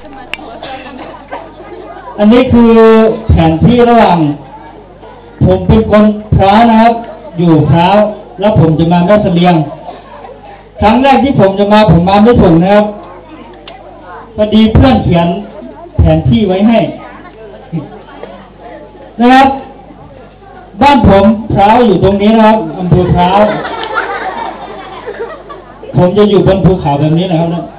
อันนี้คือแผนที่ระหว่างผมเป็นคนพร้าวนะครับอยู่พร้าวแล้วผมจะมาแม่เสลียงครั้งแรกที่ผมจะมาผมมาไม่ถูกนะครับพอดีเพื่อนเขียนแผนที่ไว้ให้นะครับบ้านผมพร้าวอยู่ตรงนี้นะครับอำเภอพร้าวผมจะอยู่บนภูเขาแบบนี้นะครับนะ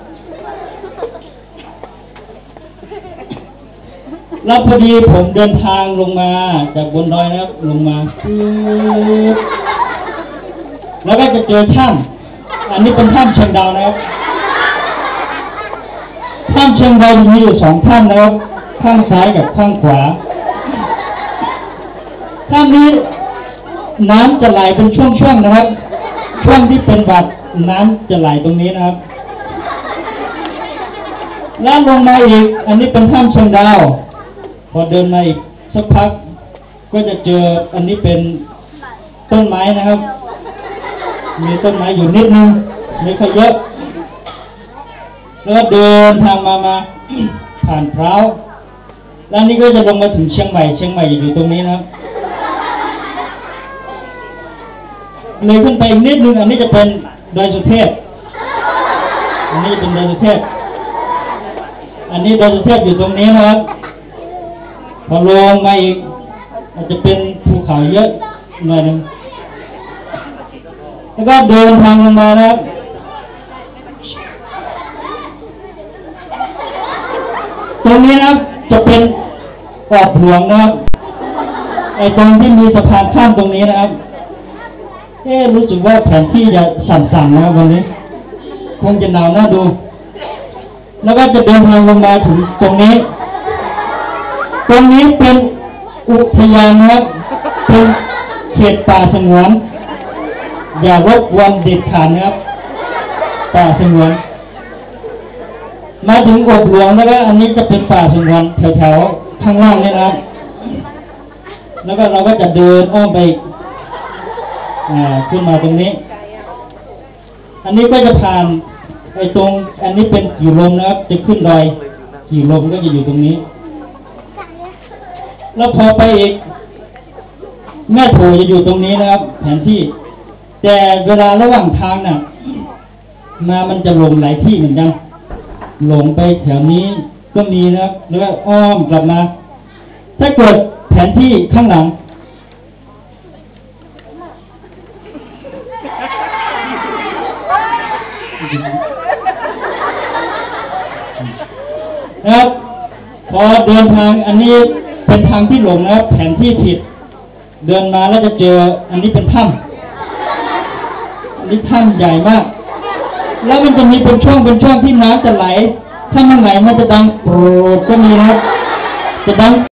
แล้วพอดีผมเดินทางลงมาจากบนดอยนะครับลงมาแล้วก็จะเจอถ้ำอันนี้เป็นถ้ำเชียงดาวนะครับถ้ำเชียงดาวมีอยู่2ถ้ำนะครับข้างซ้ายกับข้างขวาถ้ำนี้น้ำจะไหลเป็นช่วงๆนะครับช่วงที่เป็นบัดน้ำจะไหลตรงนี้นะครับแล้วลงมาอีกอันนี้เป็นถ้ำเชียงดาวพอเดินมาอีกสักพักก็จะเจออันนี้เป็นต้นไม้นะครับมีต้นไม้อยู่นิดนึงไม่ค่อยเยอะแล้วก็เดินทางมาผ่านพร้าวแล้วนี่ก็จะลงมาถึงเชียงใหม่อยู่ตรงนี้นะครับเลยขึ้นไปอีกนิดนึงอันนี้จะเป็นดอยสุเทพอันนี้เป็นดอยสุเทพอันนี้ดอยสุเทพอยู่ตรงนี้นะครับพอลงมาอีกอาจจะเป็นภูเขาเยอะหน่อยนึงแล้วก็เดินทางลงมานะครับตรงนี้นะครับจะเป็นออกหลวงนะครับไอ้ตรงที่มีสะพานข้ามตรงนี้นะครับรู้สึกว่าแผนที่จะสั่นๆนะครับวันนี้คงจะหนาวน่าดูแล้วก็จะเดินทางลงมาถึงตรงนี้เป็นอุทยานนะครับเป็นเขตป่าสงวนอย่ารบกวนเด็ดขาดนะครับป่าสงวนมาถึงอกหลวงแล้วก็อันนี้จะเป็นป่าสงวนแถวๆข้างล่างนี่นะครับแล้วก็เราก็จะเดินอ้อมไปขึ้นมาตรงนี้อันนี้ก็จะผ่านไอ้ตรงอันนี้เป็นกี่ลมนะครับจะขึ้นดอยกี่ลมก็จะอยู่ตรงนี้แล้วพอไปอีกแม่โถจะอยู่ตรงนี้นะครับแผนที่แต่เวลาระหว่างทางน่ะมันจะหลงหลายที่เหมือนกันหลงไปแถวนี้ก็มีนะครับแล้วก็อ้อมกลับมาถ้าเกิดแผนที่ข้างหลังนะครับพอเดินทางอันนี้เป็นทางที่หลงนะครับแผนที่ผิดเดินมาแล้วจะเจออันนี้เป็นถ้ำอันนี้ถ้ำใหญ่มากแล้วมันจะมีเป็นช่วงที่น้ำจะไหลถ้ามันไหลมันจะดังโกรธก็มีนะครับจะดัง